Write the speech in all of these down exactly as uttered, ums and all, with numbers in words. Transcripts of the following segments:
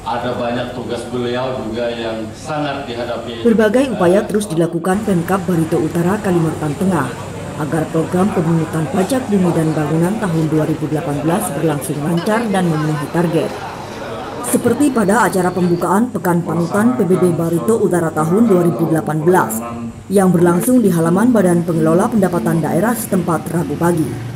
ada banyak tugas beliau juga yang sangat dihadapi. Berbagai upaya terus dilakukan Pemkab Barito Utara Kalimantan Tengah agar program pemungutan pajak bumi dan bangunan tahun dua ribu delapan belas berlangsung lancar dan memenuhi target. Seperti pada acara pembukaan Pekan Panutan P B B Barito Utara tahun dua ribu delapan belas yang berlangsung di halaman Badan Pengelola Pendapatan Daerah setempat Rabu pagi.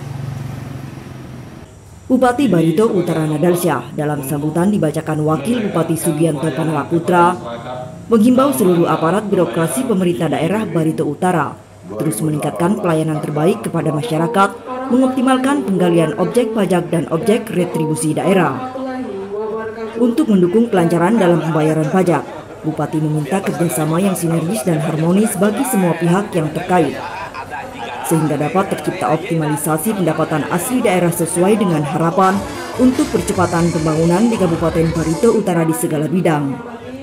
Bupati Barito Utara Nadalsyah dalam sambutan dibacakan Wakil Bupati Sugianto Panala Putra menghimbau seluruh aparat birokrasi pemerintah daerah Barito Utara terus meningkatkan pelayanan terbaik kepada masyarakat, mengoptimalkan penggalian objek pajak dan objek retribusi daerah. Untuk mendukung kelancaran dalam pembayaran pajak, Bupati meminta kerjasama yang sinergis dan harmonis bagi semua pihak yang terkait, sehingga dapat tercipta optimalisasi pendapatan asli daerah sesuai dengan harapan untuk percepatan pembangunan di Kabupaten Barito Utara di segala bidang.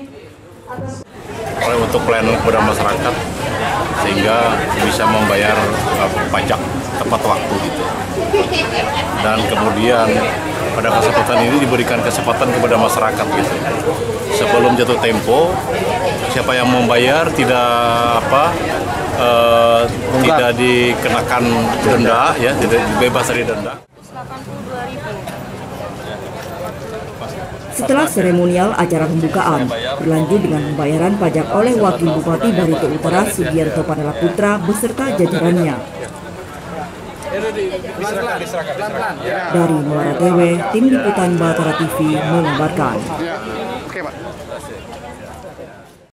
Oleh untuk pelayanan kepada masyarakat, sehingga bisa membayar uh, pajak tepat waktu gitu. Dan kemudian pada kesempatan ini diberikan kesempatan kepada masyarakat gitu. Sebelum jatuh tempo, siapa yang membayar tidak apa uh, tidak dikenakan denda ya, tidak bebas dari denda. Setelah seremonial acara pembukaan berlanjut dengan pembayaran pajak oleh Wakil Bupati Barito Utara Sugianto Panala Putra beserta jajarannya. Dari Muara T W, Tim Liputan Batara T V mengabarkan.